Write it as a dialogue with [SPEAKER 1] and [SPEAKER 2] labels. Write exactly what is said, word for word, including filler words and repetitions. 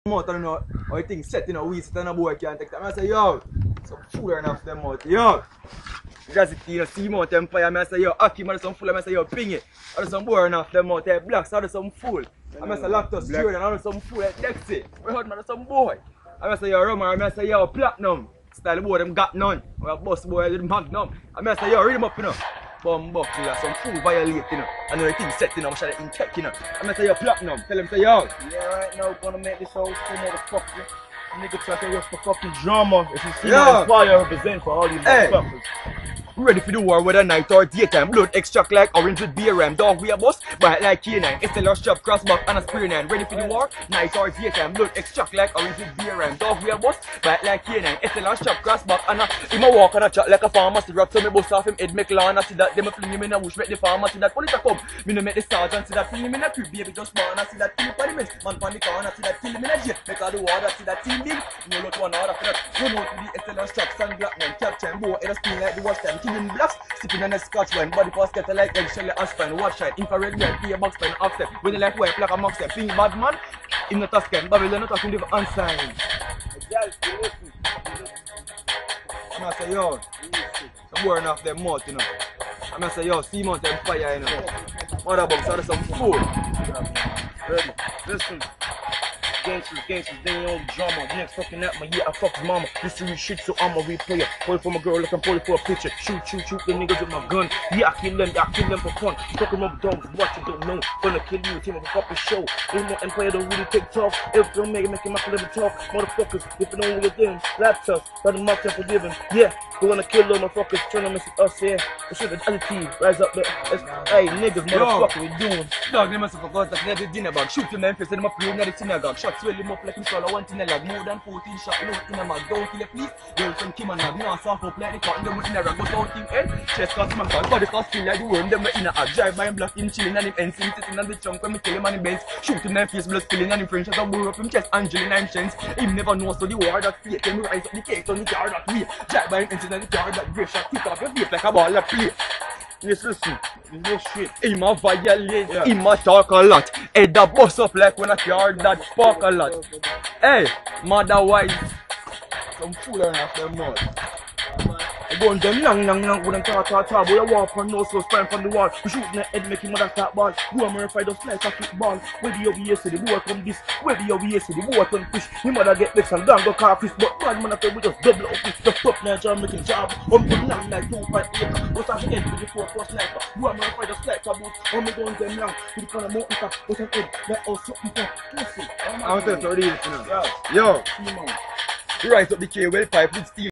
[SPEAKER 1] Out and know how things set in a week, sit on a boy can't take that. I say, yo, some fool enough them out. Yo, you just see the sea mount empire. I say, yo, Aki, man, some fool. I say, yo, ping it. I do some boy enough them out. They blacks, I do some fool. I say, Lactose Jordan, I do some fool like Dexy. We heard man, some boy. I say, yo, Roman, I say, yo, Platinum. Style boy, them got none. We have boss boy, them Magnum. I say, yo, read them up, you know. Bumbuck, you know, some fool violate, you know. I know the thing set, you know, I'm trying to intake, you know. I'm gonna say, yo, Platinum, tell him, say, yo.
[SPEAKER 2] Yeah, right now, gonna make this whole school motherfucker. Nigga try to work for fucking drama. If you see
[SPEAKER 1] Yo.
[SPEAKER 2] my fire represent for all these
[SPEAKER 1] Hey.
[SPEAKER 2] motherfuckers.
[SPEAKER 1] We ready for the war whether night or daytime. Blood extract like orange with beer ram. Dog we a bust, bright like K nine. S L R strap, crossback and a spear nine. Ready for the war, night or daytime. Blood extract like orange with beer ram. Dog we a bust, bright like K nine. S L R strap, crossback and a him a walk and a chat like a pharmacy rap. So me bust off him head make lawn. I see that them a fling him in a bush make the farmer see that police a come. Me no make the sergeant see that fling him in a crib. Baby just born I see that kill for the men. Man pan the corner see that kill him in a jet. Make all the water see that team big. No lot one order for that. Run out to the S L R strap, stand black man. Capture and bow head a spin like the watch time. Killing blacks. Sipping on a scotch wine, body pass get like egg shell and spine, watch shine, infrared red, be a box pen, offset. When you like white, black and mock step, pink bad man, in the Tuscan, Babylon not talking with unsigned. I'm say, yo, some boring off them mouth, you know. I'm say, yo, see mount them fire, you know. Mother bugs are some fool.
[SPEAKER 2] Ready? Listen. Gangsters, gangsters, they ain't on the drama. Next fucking at my yeah, I fuck his mama. This is shit, so I'm a replayer. Pull for my girl, like I'm pulling for a picture. Shoot, shoot, shoot the niggas with my gun. Yeah, I kill them, I kill them for fun. Fucking up dogs, what you don't know. Gonna kill you, team of a fucking show. Ain't no empire, don't really take tough. If don't make it, make it my little talk. Motherfuckers, if it don't with them, laptops, but the marks are forgiven. Yeah, we're gonna kill them motherfuckers, turn them into us, yeah. The shit is attitude, rise up there. Hey, niggas, motherfucker, we doing.
[SPEAKER 1] Dog, they must have forgot that they did dinner bag. Shoot him in the face, and them up in the synagogue. Shot swell him up like him swallow one thing like more than fourteen shot load in a mag. Don't kill a police. Girlfriend Kim and Nag. No soft up like the cotton. Them in a rag. But out him head. Chest cut smack out. Body cast feel like the worm. Them in a hag. Drive by him block him chilling and him ensign sitting on the trunk when me kill him on the bench. Shoot him in the face, blood spilling and him French as a burr up him chest. Angel in him chance. Him never knows so the war that fate. Then we rise up the cake on the car that way. Drive by him ensign on the car that grey shot. Kick off your vape like a ball of play.
[SPEAKER 2] Yes, listen, no shit.
[SPEAKER 1] Him a violate, yeah. Him a talk a lot. Head a bust up like when a car that spark a lot. Hey, mother wise, some fool are off them mouth.
[SPEAKER 2] I go on them long, long, long, with them talk, talk, talk. Boy, I walk on no so spine from the wall. We shoot in the head, making mother start ball. Go and fight us like a kickball. Where the over here, see the boy come this. Where the over here, see the boy come fish. Him mother get next and down go car fish. But bad man, I feel we just double up fish. Just up now, jam making job. I'm going long like two five eight. What's up again with the four four sniper? Go and fight us like a boot. I'm going them long. With the kind of mountain top. What's up in? Let us something for pussy.
[SPEAKER 1] I'm telling you, you know. Yo, you rise up the K well pipe with steel.